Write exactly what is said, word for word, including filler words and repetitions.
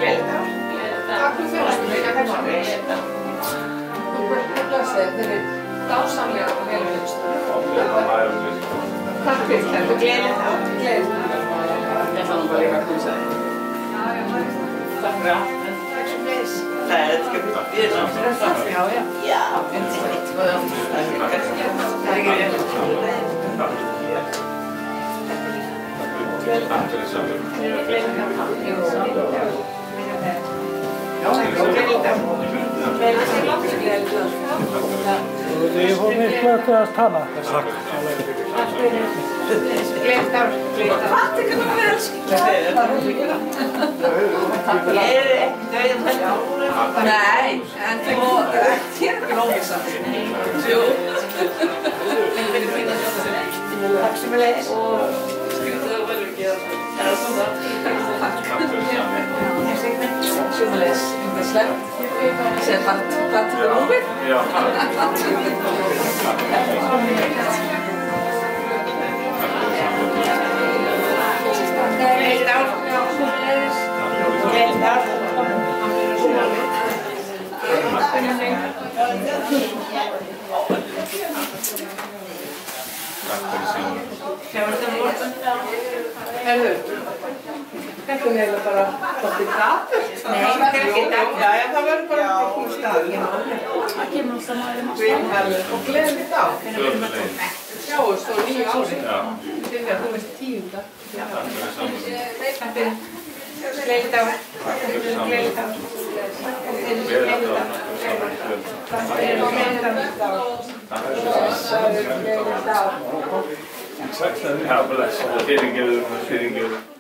Gleðilegt ár. Takk fyrir þjónustuna, ég kann það með þetta. Þú blessaði þeirri dásamlega og velvinnstu. Takk fyrir þetta. Gleðilegt ár. Gleðilegt ár. Ég fann bara líka að knúsa þig. Takk fyrir allt. Takk sem leys. Nej, det ska bli det är så. Ja, ja. Ja, inte riktigt vad jag det är grejer. Det var mycket att tala. Tack. Glemt ár. Hvað tekur þú vel skilja? Nei, en þú þér ekki lóðisa. Jú. Takk sem er leis. Skriftu það vel ekki að það er svona. Takk. Sem er leis. Það er slemt. Sem fatt, fatt fyrir hópið. Já. Gleðilegt ár. Gleðilegt ár. Sjáum þetta morgun. Herðu, þetta er neila bara svolítið dapurt. Nei, það er ekki dapurt. Já, það verður bara ekki kúl staður. Það kemur alltaf maður. Og gleðilegt ár. Sjáumst á nýju ári. Þegar þú veist tíunda. Þetta er gleðilegt ár. Gleðilegt ár. Gleðilegt ár. Ja, bless. Fyrirgefðu, fyrirgefðu.